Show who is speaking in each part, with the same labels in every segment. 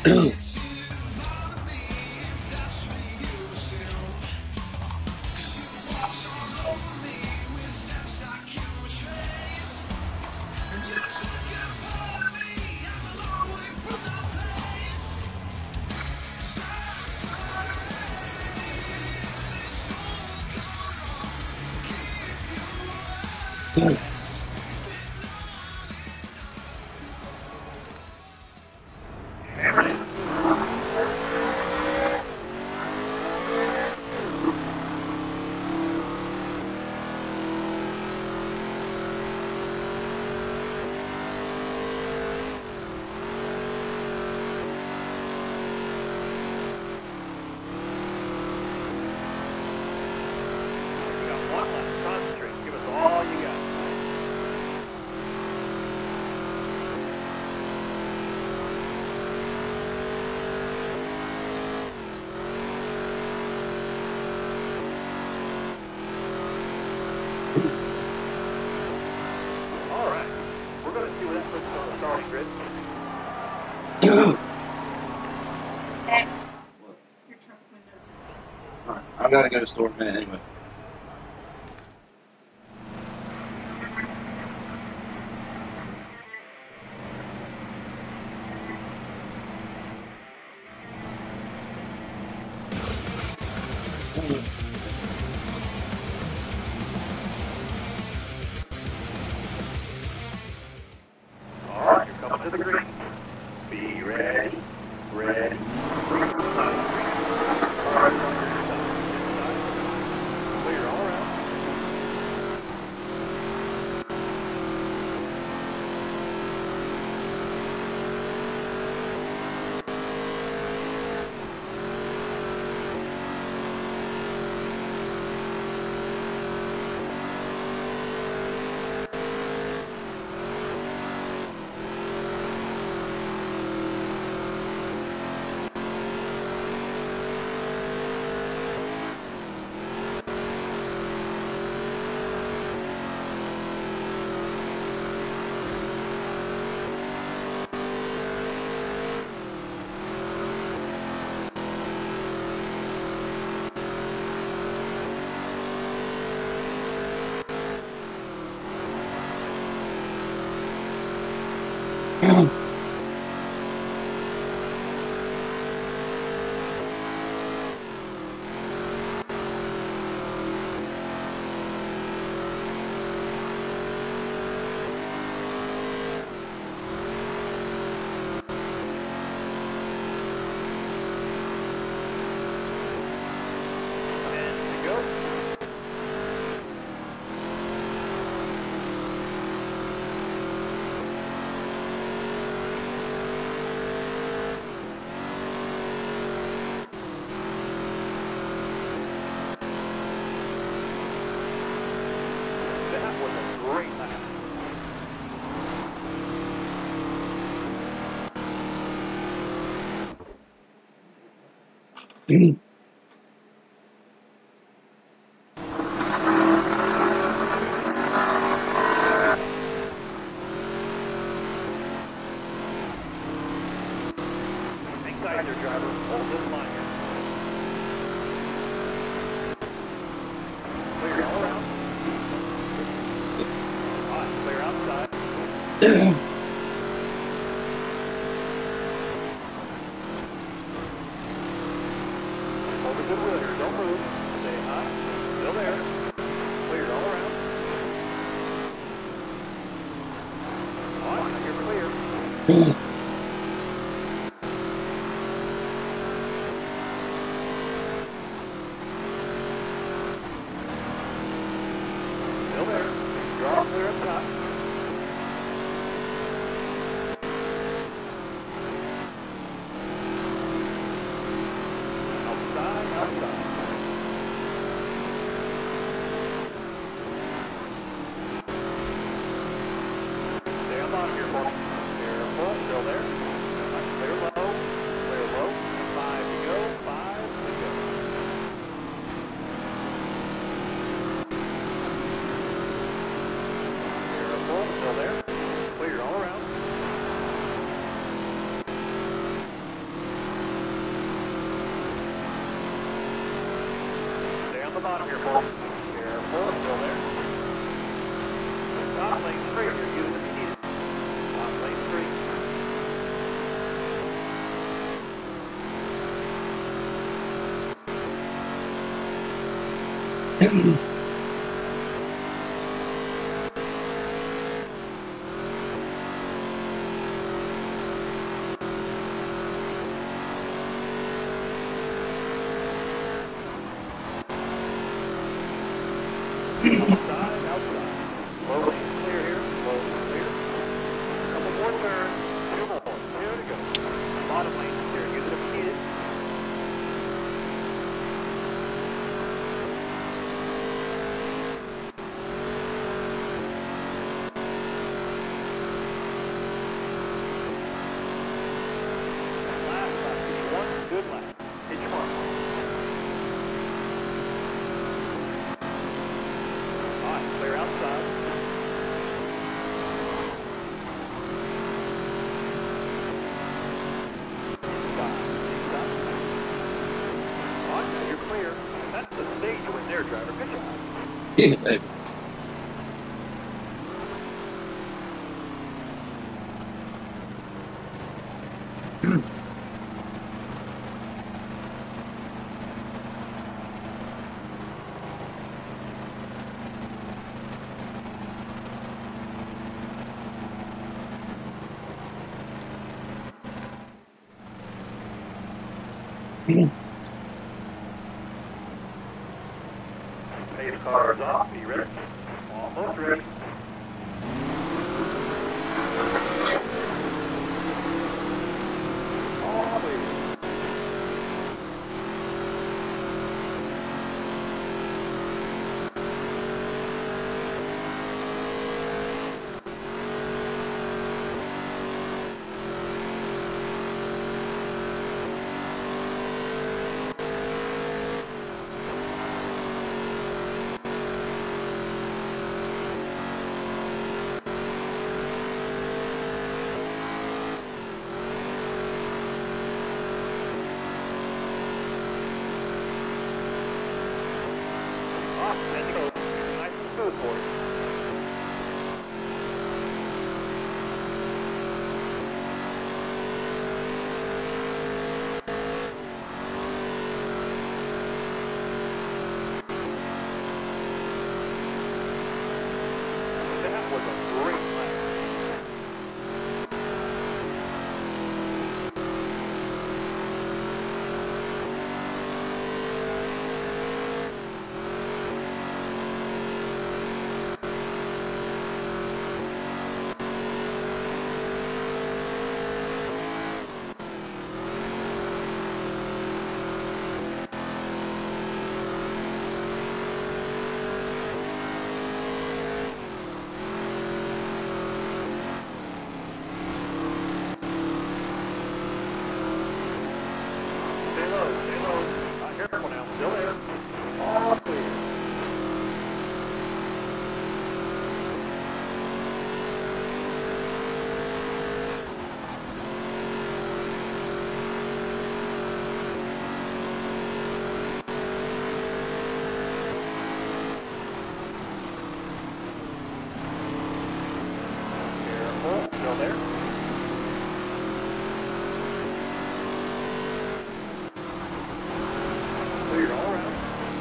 Speaker 1: I gotta go to the store in a minute anyway.
Speaker 2: Alright, you're coming to the green. Be ready. Ready. Clear all around. Inside your driver, hold this line here. Clear all around. Alright, clear outside. Hold a good wheel here, don't move. Stay high. Still there. Clear all around. Alright, now you're clear. Still there. Draw clear up top. Outside, outside. Stay on bottom here for me. Careful, still there. Clear low, clear low. 5 to go, 5 to go. Careful, still there. Clear all around. bottom here, boys. Careful, still there. Top lane 3, you're using if you need it. Top lane 3. Outside, outside. Low lane clear here, low lane clear. Couple more turns, 2 more. Here to go. Bottom lane clear, use it if you need it. Last lap, pitch 1, good lap. Pitch 1. Clear outside. Inside. On, now you're clear. That's the stage win there, driver. Good job.
Speaker 1: Yeah, baby.
Speaker 2: Pace car is off. Be ready. Almost ready. All clear. Off, and go. Nice and smooth for you. That was a great lap. Stay low, stay low. Careful now, still there. All clear. Careful, still there. Cleared all around.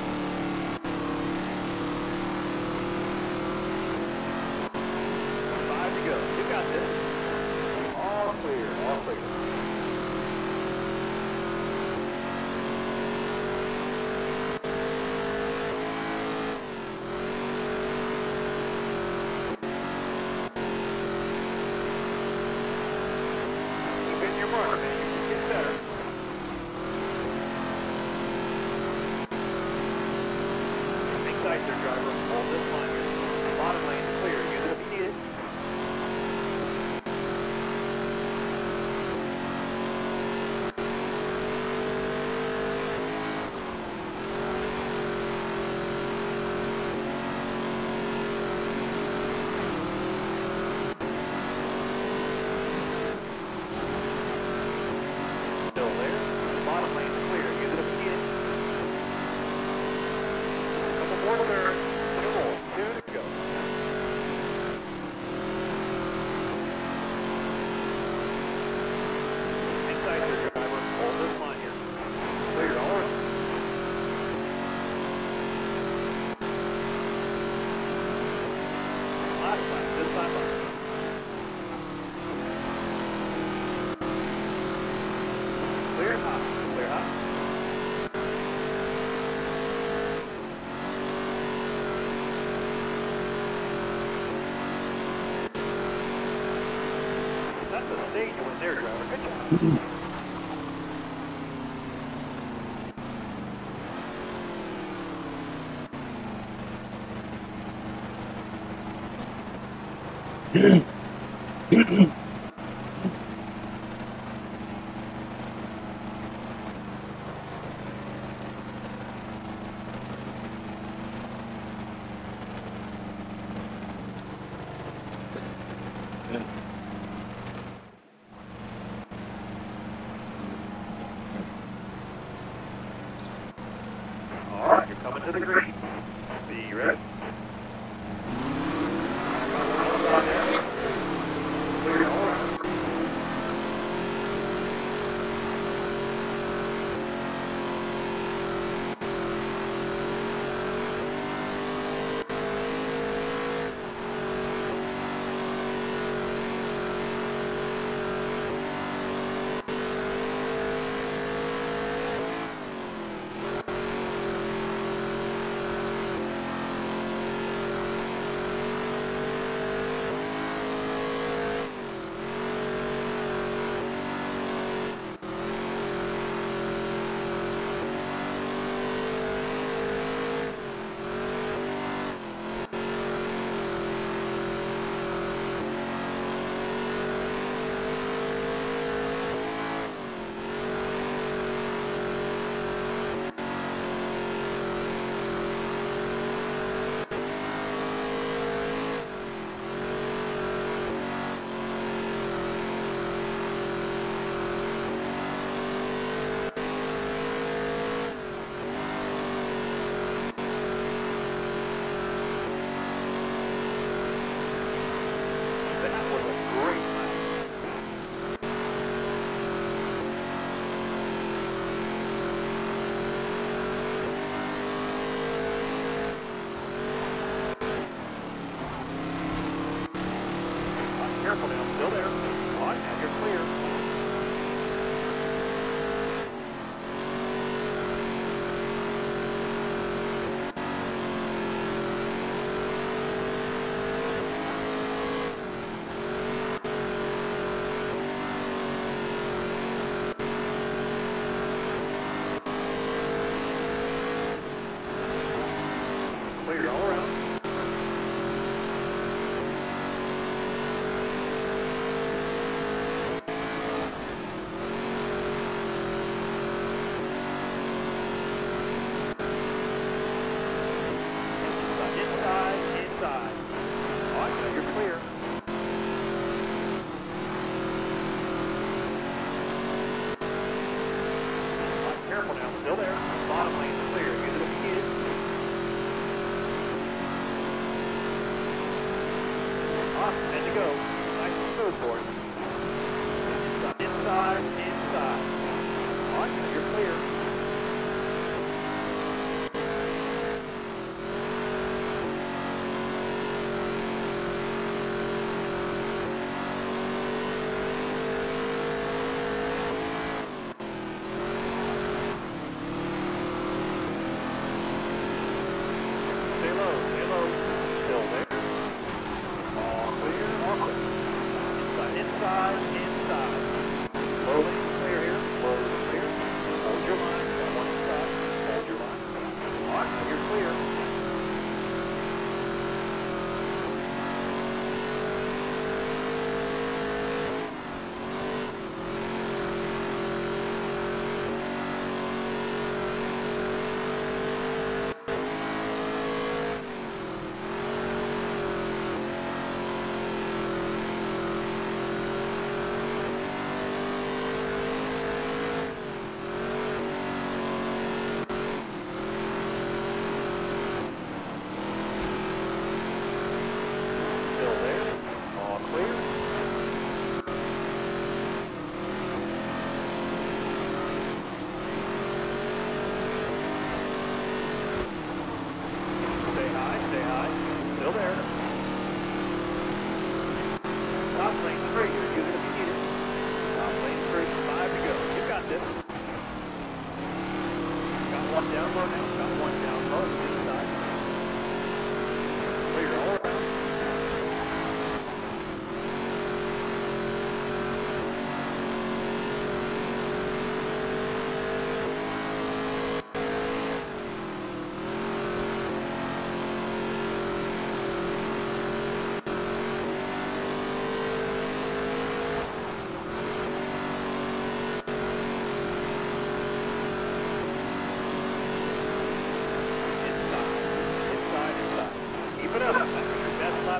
Speaker 2: 5 to go. You got this. All clear, all clear. Keep in your mark, man. You can get better. Hang tight there, driver. Hold this line here. Bottom lane clear. Use it if you need it. Still there. Bottom lane clear. Use it if you need it. stage you went there, driver. Good job. All right, you're coming to the green. Be ready. Clear all around. Careful now, still there. All right, now you're clear. Clear all around. Inside. All right, now you're clear. All right, careful now, still there. Bottom lane's clear. Use it if you need it. All right, and to go. Nice and smooth for it. Inside. All right, now you're clear. Stay low, still there. All clear, all clear. Inside.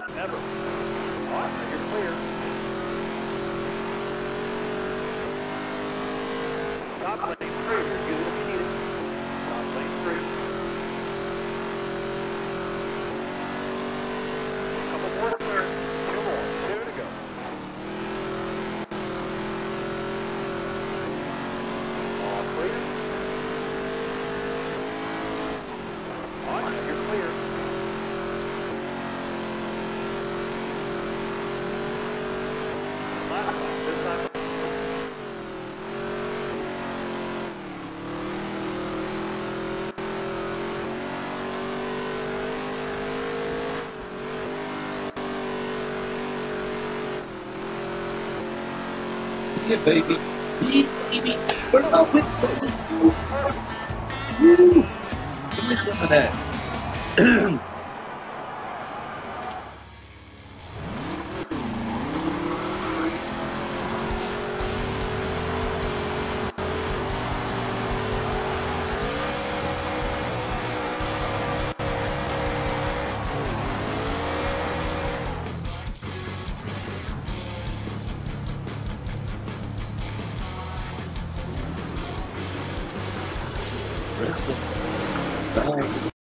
Speaker 2: Never. All right, now you're clear. Top lane free. You're good if you need it. Top lane free. Couple more to clear. Two more. Two to go. All clear. All right, now you're clear. Last lap. This time.
Speaker 1: Yeah, baby. Baby. What about with Woo! Give me some of that. Bristol. Bye.